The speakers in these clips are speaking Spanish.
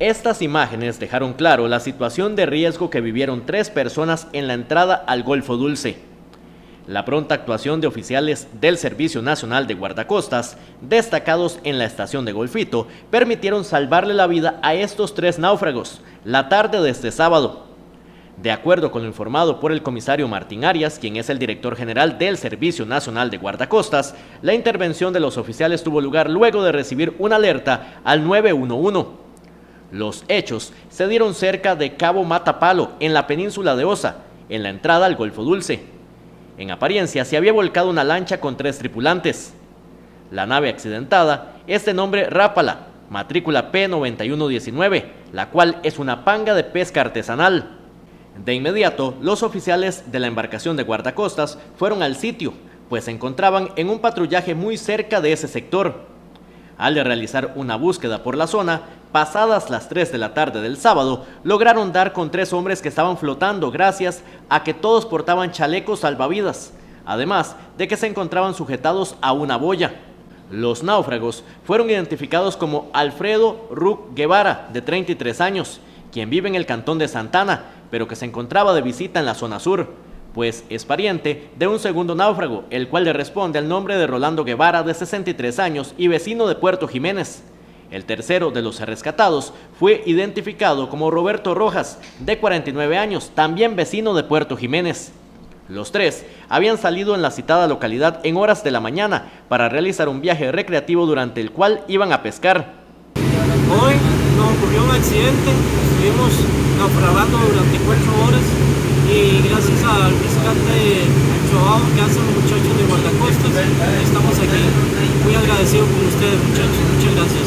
Estas imágenes dejaron claro la situación de riesgo que vivieron 3 personas en la entrada al Golfo Dulce. La pronta actuación de oficiales del Servicio Nacional de Guardacostas, destacados en la estación de Golfito, permitieron salvarle la vida a estos 3 náufragos la tarde de este sábado. De acuerdo con lo informado por el comisario Martín Arias, quien es el director general del Servicio Nacional de Guardacostas, la intervención de los oficiales tuvo lugar luego de recibir una alerta al 911. Los hechos se dieron cerca de Cabo Matapalo, en la península de Osa, en la entrada al Golfo Dulce. En apariencia se había volcado una lancha con 3 tripulantes. La nave accidentada es de nombre Rápala, matrícula P9119, la cual es una panga de pesca artesanal. De inmediato, los oficiales de la embarcación de guardacostas fueron al sitio, pues se encontraban en un patrullaje muy cerca de ese sector. Al realizar una búsqueda por la zona, pasadas las 3 de la tarde del sábado, lograron dar con 3 hombres que estaban flotando gracias a que todos portaban chalecos salvavidas, además de que se encontraban sujetados a una boya. Los náufragos fueron identificados como Alfredo Ruc Guevara, de 33 años, quien vive en el cantón de Santana, pero que se encontraba de visita en la zona sur, pues es pariente de un segundo náufrago, el cual le responde al nombre de Rolando Guevara, de 63 años y vecino de Puerto Jiménez. El tercero de los rescatados fue identificado como Roberto Rojas, de 49 años, también vecino de Puerto Jiménez. Los 3 habían salido en la citada localidad en horas de la mañana para realizar un viaje recreativo durante el cual iban a pescar. Hoy nos ocurrió un accidente, estuvimos naufragando durante 4 horas y gracias al rescate, al trabajo que hacen los muchachos de guardacostas, estamos aquí. Muy agradecido con ustedes, muchachos, muchas gracias.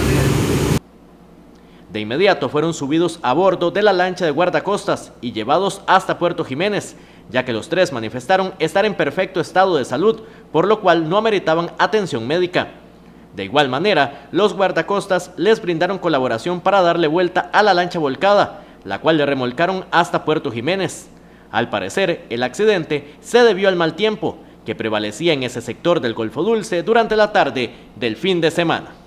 De inmediato fueron subidos a bordo de la lancha de guardacostas y llevados hasta Puerto Jiménez, ya que los 3 manifestaron estar en perfecto estado de salud, por lo cual no ameritaban atención médica. De igual manera, los guardacostas les brindaron colaboración para darle vuelta a la lancha volcada, la cual le remolcaron hasta Puerto Jiménez. Al parecer, el accidente se debió al mal tiempo que prevalecía en ese sector del Golfo Dulce durante la tarde del fin de semana.